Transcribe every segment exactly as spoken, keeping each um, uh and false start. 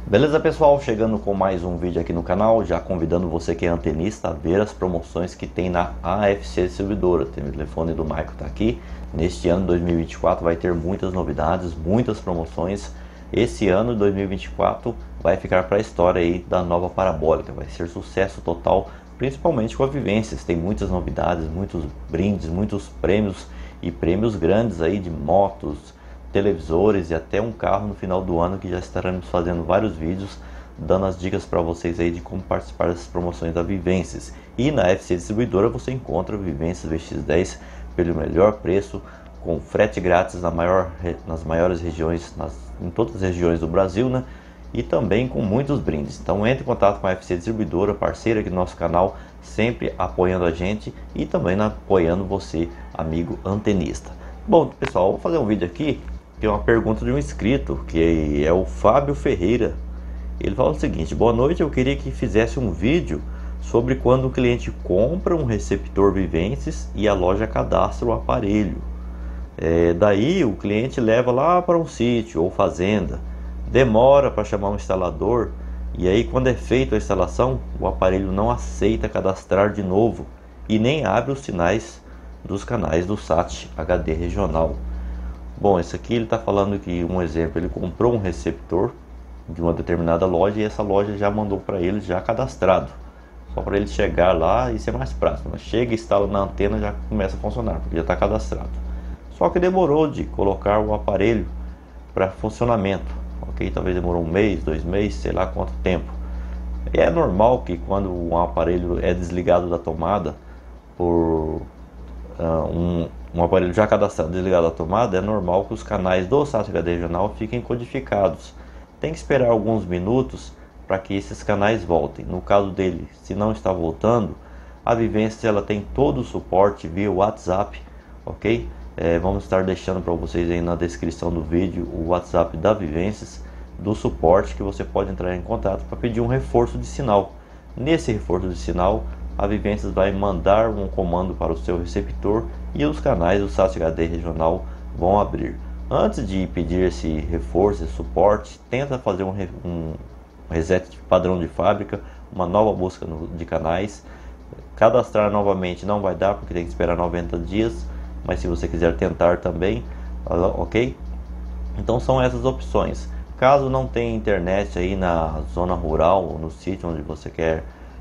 Beleza, pessoal? Chegando com mais um vídeo aqui no canal, já convidando você que é antenista a ver as promoções que tem na A F C Distribuidora. O telefone do Michael está aqui. Neste ano dois mil e vinte e quatro vai ter muitas novidades, muitas promoções. Esse ano dois mil e vinte e quatro vai ficar para a história aí da nova parabólica, vai ser sucesso total, principalmente com a Vivências. Tem muitas novidades, muitos brindes, muitos prêmios e prêmios grandes aí de motos, televisores e até um carro no final do ano, que já estaremos fazendo vários vídeos dando as dicas para vocês aí de como participar dessas promoções da Vivências. E na A F C Distribuidora você encontra Vivências V X dez pelo melhor preço, com frete grátis na maior, nas maiores regiões, nas, em todas as regiões do Brasil, né? E também com muitos brindes. Então entre em contato com a A F C Distribuidora, parceira aqui do nosso canal, sempre apoiando a gente e também apoiando você, amigo antenista. Bom, pessoal, vou fazer um vídeo aqui. Tem uma pergunta de um inscrito, que é o Fábio Ferreira. Ele fala o seguinte: boa noite, eu queria que fizesse um vídeo sobre quando o cliente compra um receptor Vivências e a loja cadastra o aparelho. É, daí o cliente leva lá para um sítio ou fazenda, demora para chamar um instalador, e aí quando é feita a instalação, o aparelho não aceita cadastrar de novo e nem abre os sinais dos canais do S A T H D regional. Bom, esse aqui ele está falando que, um exemplo, ele comprou um receptor de uma determinada loja e essa loja já mandou para ele já cadastrado, só para ele chegar lá e ser mais prático. Mas chega, instala na antena, já começa a funcionar, porque já está cadastrado. Só que demorou de colocar o aparelho para funcionamento, ok? Talvez demorou um mês, dois meses, sei lá quanto tempo. E é normal que quando um aparelho é desligado da tomada por uh, um um aparelho já cadastrado desligado da tomada, é normal que os canais do S A T H D regional fiquem codificados. Tem que esperar alguns minutos para que esses canais voltem. No caso dele, se não está voltando, a Vivências ela tem todo o suporte via WhatsApp, ok? É, vamos estar deixando para vocês aí na descrição do vídeo o WhatsApp da Vivências, do suporte, que você pode entrar em contato para pedir um reforço de sinal. Nesse reforço de sinal, a Vivências vai mandar um comando para o seu receptor e os canais do S A T H D regional vão abrir. Antes de pedir esse reforço, esse suporte, tenta fazer um, um reset padrão de fábrica, uma nova busca no, de canais. Cadastrar novamente não vai dar, porque tem que esperar noventa dias, mas se você quiser tentar também, ok? Então são essas opções. Caso não tenha internet aí na zona rural ou no sítio onde você quer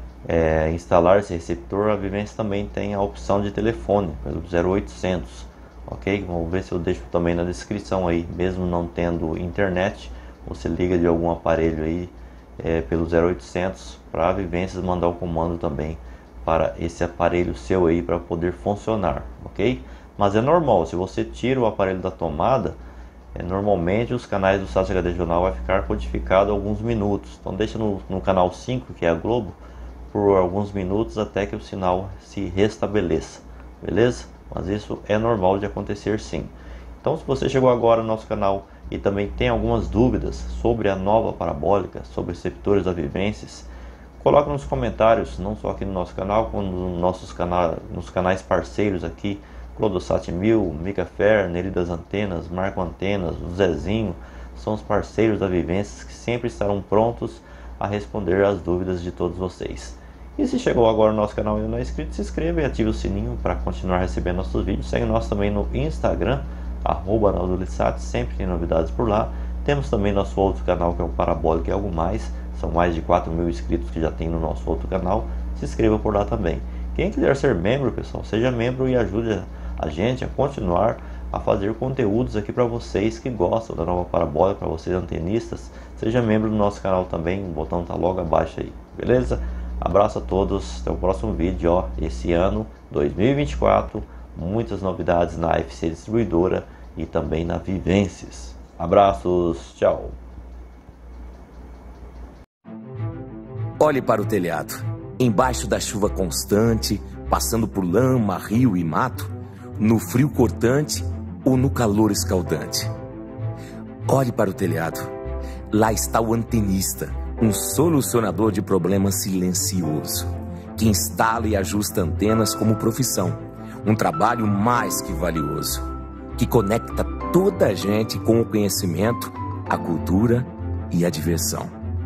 É, instalar esse receptor, a Vivências também tem a opção de telefone pelo zero oitocentos, ok? Vamos ver se eu deixo também na descrição aí. Mesmo não tendo internet, você liga de algum aparelho aí é, pelo zero oitocentos para a Vivências mandar o comando também para esse aparelho seu aí para poder funcionar, ok? Mas é normal, se você tira o aparelho da tomada, é, normalmente os canais do S A T H D regional vai ficar codificado alguns minutos. Então deixa no, no canal cinco, que é a Globo, por alguns minutos até que o sinal se restabeleça, beleza? Mas isso é normal de acontecer, sim. Então, se você chegou agora no nosso canal e também tem algumas dúvidas sobre a nova parabólica, sobre receptores da Vivências, coloque nos comentários, não só aqui no nosso canal, como nos nossos canais, nos canais parceiros aqui, Clodosat mil, Micafer, Neri das Antenas, Marco Antenas, o Zezinho, são os parceiros da Vivências que sempre estarão prontos a responder as dúvidas de todos vocês. E se chegou agora no nosso canal e não é inscrito, se inscreva e ative o sininho para continuar recebendo nossos vídeos. Segue nós também no Instagram, arroba Naudolissat, sempre tem novidades por lá. Temos também nosso outro canal, que é o Parabólica e Algo Mais. São mais de quatro mil inscritos que já tem no nosso outro canal. Se inscreva por lá também. Quem quiser ser membro, pessoal, seja membro e ajude a gente a continuar a fazer conteúdos aqui para vocês que gostam da nova parabólica, para vocês antenistas. Seja membro do nosso canal também, o botão está logo abaixo aí, beleza? Abraço a todos, até o próximo vídeo. Ó, esse ano dois mil e vinte e quatro, muitas novidades na A F C Distribuidora e também na Vivências. Abraços, tchau. Olhe para o telhado, embaixo da chuva constante, passando por lama, rio e mato, no frio cortante ou no calor escaldante. Olhe para o telhado, lá está o antenista, um solucionador de problemas silencioso, que instala e ajusta antenas como profissão, um trabalho mais que valioso, que conecta toda a gente com o conhecimento, a cultura e a diversão.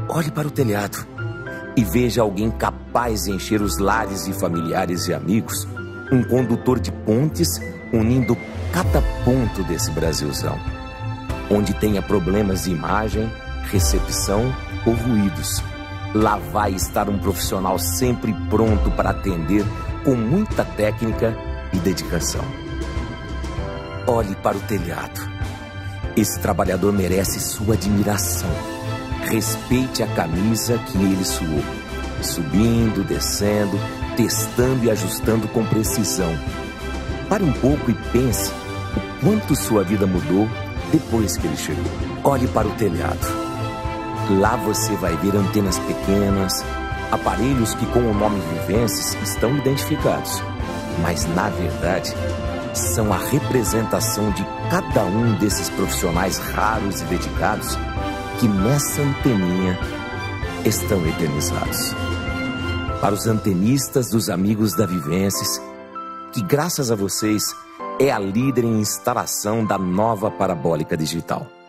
Olhe para o telhado e veja alguém capaz de encher os lares de familiares e amigos, um condutor de pontes unindo cada ponto desse Brasilzão, onde tenha problemas de imagem, recepção ou ruídos. Lá vai estar um profissional sempre pronto para atender com muita técnica e dedicação. Olhe para o telhado. Esse trabalhador merece sua admiração. Respeite a camisa que ele suou, subindo, descendo, testando e ajustando com precisão. Pare um pouco e pense o quanto sua vida mudou depois que ele chegou. Olhe para o telhado. Lá você vai ver antenas pequenas, aparelhos que com o nome Vivenses estão identificados, mas na verdade são a representação de cada um desses profissionais raros e dedicados que nessa anteninha estão eternizados. Para os antenistas dos amigos da Vivenses, que graças a vocês é a líder em instalação da nova parabólica digital.